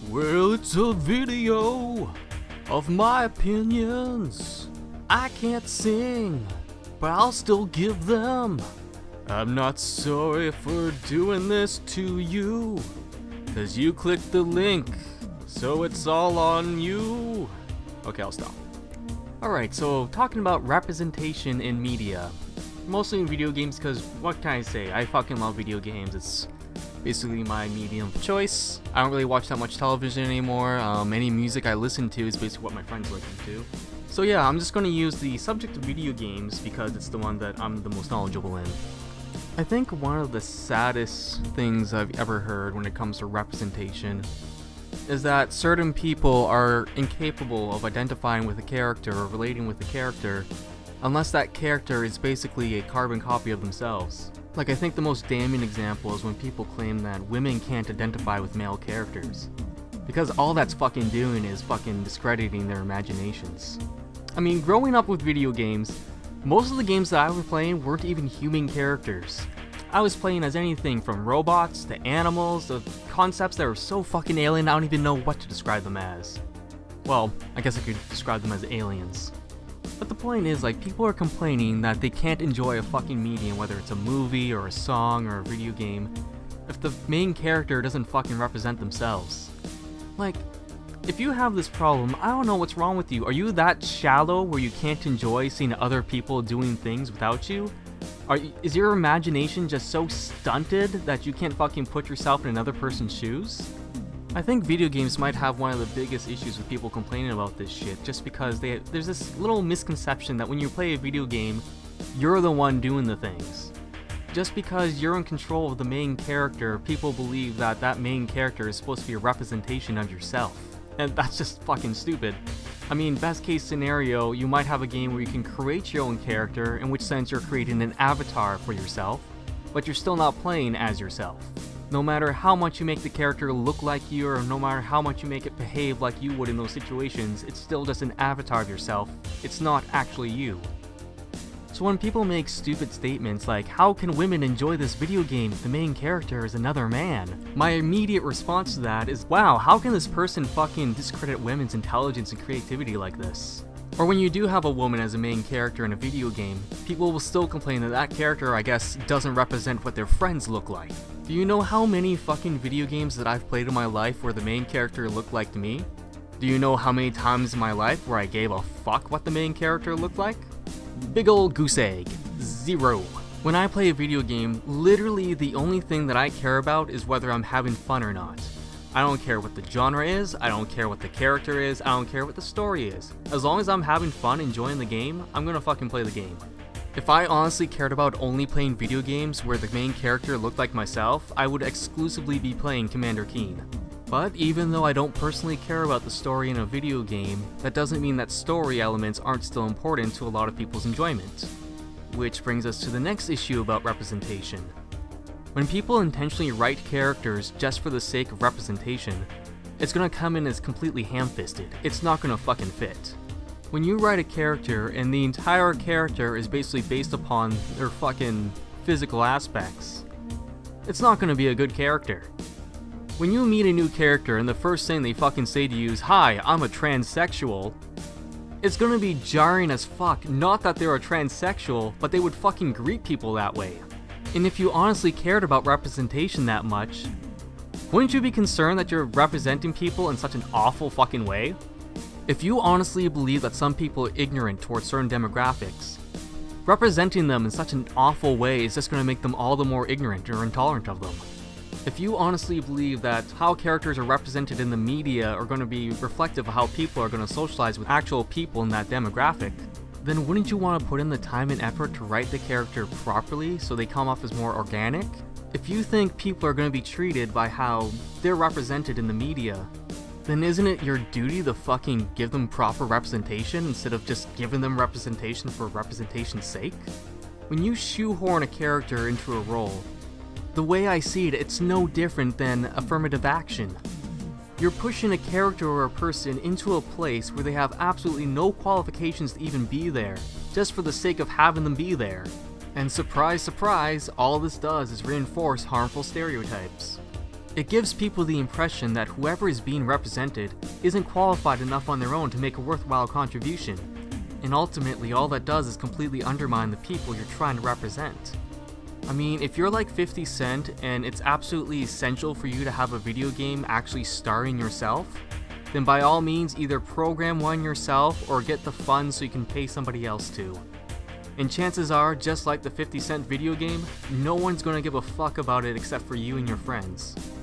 Well, it's a video of my opinions. I can't sing, but I'll still give them. I'm not sorry for doing this to you, 'cause you clicked the link, so it's all on you. Okay, I'll stop. Alright, so talking about representation in media. Mostly in video games, because what can I say? I fucking love video games. It's basically my medium of choice. I don't really watch that much television anymore. Any music I listen to is basically what my friends listen to. So yeah, I'm just going to use the subject of video games because it's the one that I'm the most knowledgeable in. I think one of the saddest things I've ever heard when it comes to representation is that certain people are incapable of identifying with a character or relating with a character unless that character is basically a carbon copy of themselves. Like, I think the most damning example is when people claim that women can't identify with male characters, because all that's fucking doing is fucking discrediting their imaginations. I mean, growing up with video games, most of the games that I was playing weren't even human characters. I was playing as anything from robots to animals to concepts that were so fucking alien I don't even know what to describe them as. Well, I guess I could describe them as aliens. But the point is, like, people are complaining that they can't enjoy a fucking medium, whether it's a movie or a song or a video game, if the main character doesn't fucking represent themselves. Like, if you have this problem, I don't know what's wrong with you. Are you that shallow where you can't enjoy seeing other people doing things without you? Is your imagination just so stunted that you can't fucking put yourself in another person's shoes? I think video games might have one of the biggest issues with people complaining about this shit, just because there's this little misconception that when you play a video game, you're the one doing the things. Just because you're in control of the main character, people believe that that main character is supposed to be a representation of yourself. And that's just fucking stupid. I mean, best case scenario, you might have a game where you can create your own character, in which sense you're creating an avatar for yourself, but you're still not playing as yourself. No matter how much you make the character look like you, or no matter how much you make it behave like you would in those situations, it's still just an avatar of yourself. It's not actually you. So when people make stupid statements like, how can women enjoy this video game if the main character is another man? My immediate response to that is, wow, how can this person fucking discredit women's intelligence and creativity like this? Or when you do have a woman as a main character in a video game, people will still complain that that character, I guess, doesn't represent what their friends look like. Do you know how many fucking video games that I've played in my life where the main character looked like me? Do you know how many times in my life where I gave a fuck what the main character looked like? Big ol' goose egg. 0. When I play a video game, literally the only thing that I care about is whether I'm having fun or not. I don't care what the genre is, I don't care what the character is, I don't care what the story is. As long as I'm having fun enjoying the game, I'm gonna fucking play the game. If I honestly cared about only playing video games where the main character looked like myself, I would exclusively be playing Commander Keen. But even though I don't personally care about the story in a video game, that doesn't mean that story elements aren't still important to a lot of people's enjoyment. Which brings us to the next issue about representation. When people intentionally write characters just for the sake of representation, it's gonna come in as completely ham-fisted. It's not gonna fucking fit. When you write a character and the entire character is basically based upon their fucking physical aspects, it's not gonna be a good character. When you meet a new character and the first thing they fucking say to you is, "Hi, I'm a transsexual," it's gonna be jarring as fuck. Not that they're a transsexual, but they would fucking greet people that way. And if you honestly cared about representation that much, wouldn't you be concerned that you're representing people in such an awful fucking way? If you honestly believe that some people are ignorant towards certain demographics, representing them in such an awful way is just going to make them all the more ignorant or intolerant of them. If you honestly believe that how characters are represented in the media are going to be reflective of how people are going to socialize with actual people in that demographic, then wouldn't you want to put in the time and effort to write the character properly so they come off as more organic? If you think people are going to be treated by how they're represented in the media, then isn't it your duty to fucking give them proper representation instead of just giving them representation for representation's sake? When you shoehorn a character into a role, the way I see it, it's no different than affirmative action. You're pushing a character or a person into a place where they have absolutely no qualifications to even be there, just for the sake of having them be there. And surprise, surprise, all this does is reinforce harmful stereotypes. It gives people the impression that whoever is being represented isn't qualified enough on their own to make a worthwhile contribution, and ultimately all that does is completely undermine the people you're trying to represent. I mean, if you're like 50 Cent and it's absolutely essential for you to have a video game actually starring yourself, then by all means either program one yourself or get the funds so you can pay somebody else to. And chances are, just like the 50 Cent video game, no one's gonna give a fuck about it except for you and your friends.